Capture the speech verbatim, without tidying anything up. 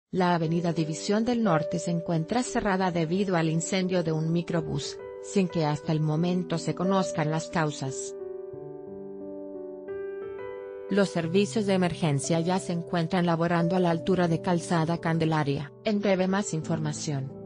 La avenida División del Norte se encuentra cerrada debido al incendio de un microbús, sin que hasta el momento se conozcan las causas. Los servicios de emergencia ya se encuentran laborando a la altura de Calzada Candelaria. En breve más información.